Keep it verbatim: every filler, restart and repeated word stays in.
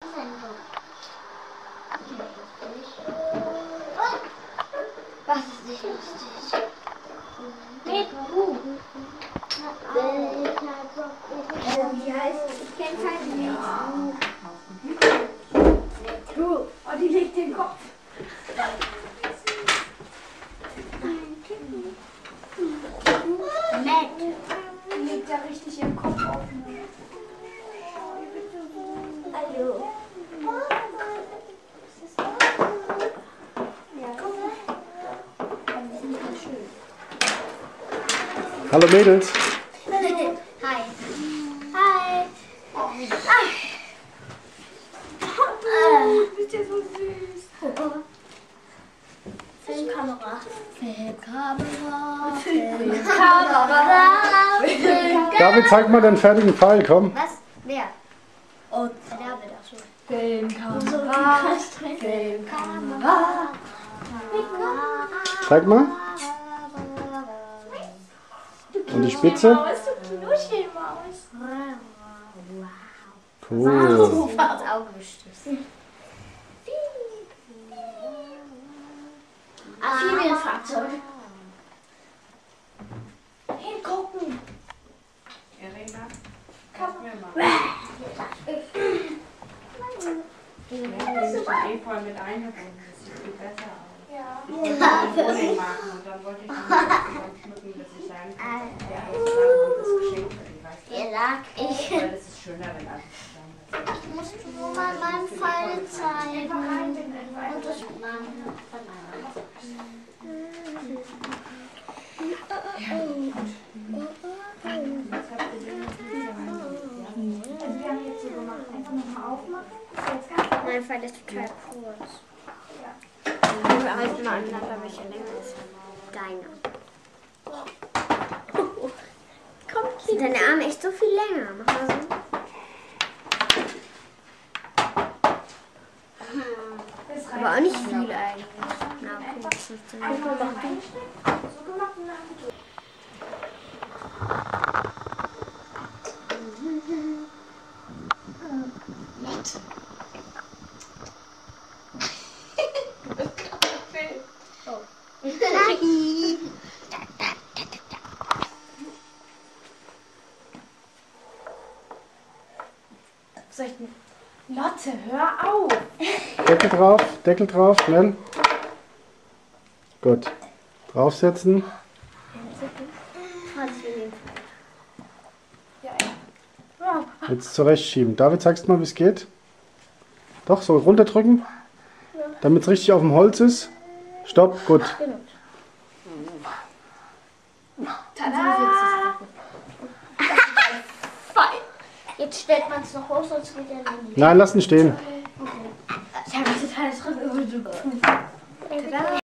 Was ist nicht lustig? Nee, du. Wie heißt es? Ich kenne keinen nicht. Du. Oh, die legt den Kopf. Matt. Die legt da richtig ihren Kopf auf. Hallo. Hallo Mädels. Hi. Hi. Du bist ja so süß. Filmkamera. Filmkamera. Filmkamera. Filmkamera. David, zeig mal den fertigen Pfeil, komm. Was? Wer? Oh, der David, ach so. Filmkamera. Filmkamera. Zeig mal. Und die Spitze? Du Knuschelmaus. Cool. Ins Auge gestoßen. Amphibienfahrzeug. Hingucken. Irina, Komm. mir mal. Ich habe den Efeu mit eingebunden, das sieht viel besser aus. Ja. Ich wollte den Wohnung machen und dann wollte ich den Wohnung schmücken, dass ich sagen kann, der Ausland das Geschenk für die weißt du? Ihr lag ich. Weil das ist schöner, wenn alles zusammen ist. Ich musste nur mal meinen Fall zeigen. Und das machen. Jetzt habt ihr den noch wieder rein. Also wir haben jetzt so gemacht, einfach nochmal aufmachen. Jetzt ganz Mein Fall ist total kurz. Ja. Wir halten mal aneinander, welcher länger ist. Deiner. Sind deine Arme echt so viel länger? Mach mal so. Das Aber auch nicht viel eigentlich. Na, okay, das ist so. Einfach so einstellen. So gemacht und dann durch. Soll ich denn? Lotte, hör auf! Deckel drauf, Deckel drauf, schnell. Gut. Draufsetzen. Ja, ja. Jetzt zurechtschieben. David, zeigst du mal, wie es geht? Doch, so runterdrücken. Damit es richtig auf dem Holz ist. Stopp, gut. Tada! Jetzt stellt man es noch hoch, sonst geht er nicht. Nein, lass ihn stehen. Ich habe total drin. Tada!